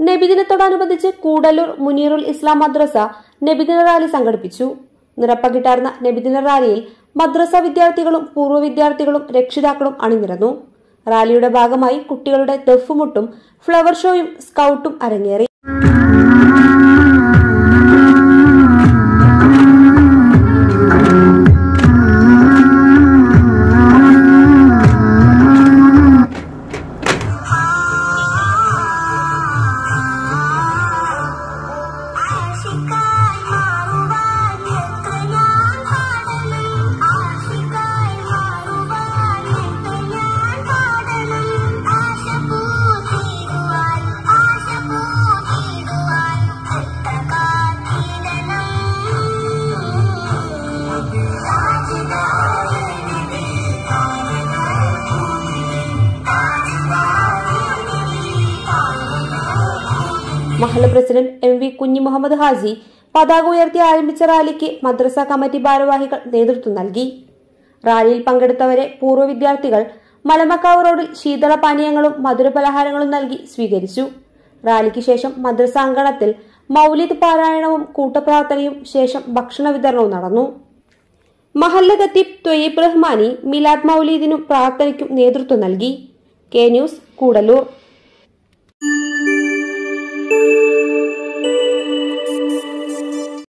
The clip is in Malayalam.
നബിദിനത്തോടനുബന്ധിച്ച് കൂടല്ലൂർ മുനീറുൽ ഇസ്ലാം മദ്രസ നബിദിന റാലി സംഘടിപ്പിച്ചു. നിറപ്പകിട്ടാർന്ന നബിദിന റാലിയിൽ മദ്രസ വിദ്യാർത്ഥികളും പൂർവ്വ വിദ്യാർത്ഥികളും രക്ഷിതാക്കളും അണിനിരന്നു. റാലിയുടെ ഭാഗമായി കുട്ടികളുടെ ദഫ്മുട്ടും ഫ്ലവർ ഷോയും സ്കൌട്ടും അരങ്ങേറി. മഹല്ല് പ്രസിഡന്റ് MV കുഞ്ഞി മുഹമ്മദ് ഹാജി പതാക ഉയർത്തി ആരംഭിച്ച റാലിക്ക് മദ്രസ കമ്മിറ്റി ഭാരവാഹികൾ നേതൃത്വം നൽകി. റാലിയിൽ പങ്കെടുത്തവരെ പൂർവ്വ വിദ്യാർത്ഥികൾ മലമക്കാവ് റോഡിൽ ശീതള പാനീയങ്ങളും മധുരപലഹാരങ്ങളും നൽകി സ്വീകരിച്ചു. റാലിക്ക് ശേഷം മദ്രസ അങ്കണത്തിൽ മൗലിദ് പാരായണവും കൂട്ടപ്രാർത്ഥനയും ശേഷം ഭക്ഷണ വിതരണവും നടന്നു. മഹല്ല് ഖത്തീബ് ത്വയ്യിബ് റഹ്മാനി മിലാദ് മൗലീദിനും പ്രാർത്ഥനയ്ക്കും നേതൃത്വം നൽകി. K News Koodallur.